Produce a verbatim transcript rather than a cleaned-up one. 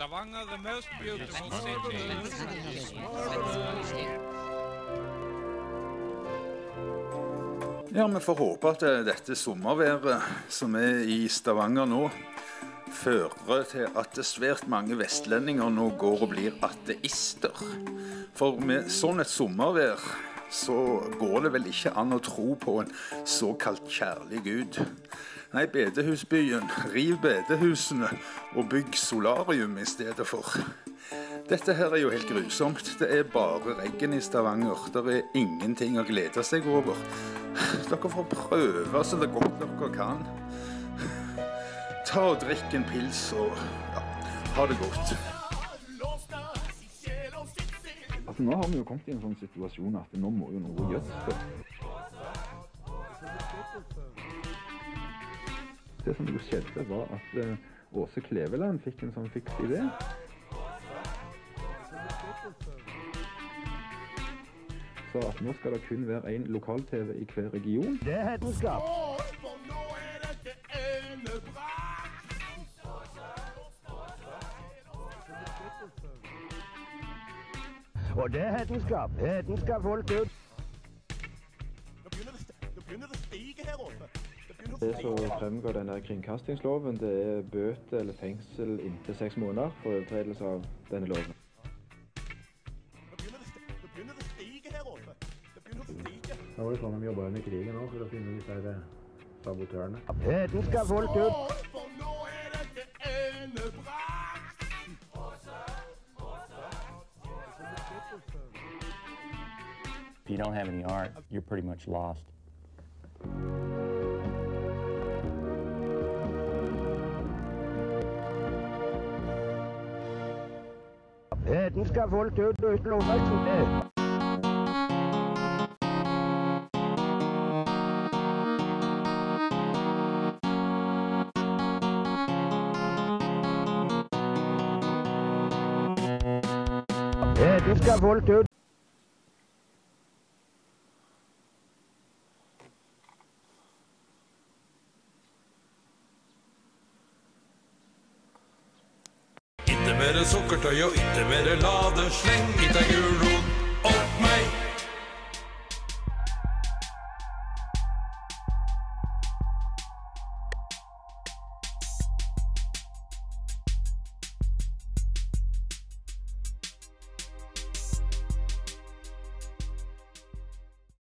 Stavanger, the most beautiful city. Ja, vi får håpe at dette sommerværet som er i Stavanger nå, fører til at svært mange vestlendinger nå går og blir ateister. For med sånn et sommervær så går det vel ikke an å tro på en såkalt kjærlig Gud. Nei, bedehusbyen, riv bedehusene og bygg solarium i stedet for. Dette her er jo helt grusomt. Det er bare regn i Stavanger. Det er ingenting å glede seg over. Dere får prøve så det godt dere kan. Ta og drikk en pils og ja, ha det godt. Altså, nå har vi jo kommet i en sånn situasjon at nå må jo noe gjøres det. Det som jo skjedde var at uh, Åse Kleveland fikk en sånn fiks idé. Så at nå skal det kun være en lokal-tv i hver region. Det er hedenskap. Og det er hedenskap. Hedenskap folk ut. Nå begynner det å stige her oppe. Det som fremgår denne kringkastingsloven, det er bøte eller fengsel inntil seks måneder for overtredelse av denne loven. Nå begynner det å stige her oppe. Det begynner å stige. Da var det sånn de jobbet under krigen også, for å finne disse her sabotørene. Hedenskap folk ut. For nå er dette endebrakt. If you don't have any art, you're pretty much lost. Hedenskap folk ut uten lovverksomhet. Hedenskap folk ut. Ikke mer sukkertøy og ikke mer ladesleng. Ikke gul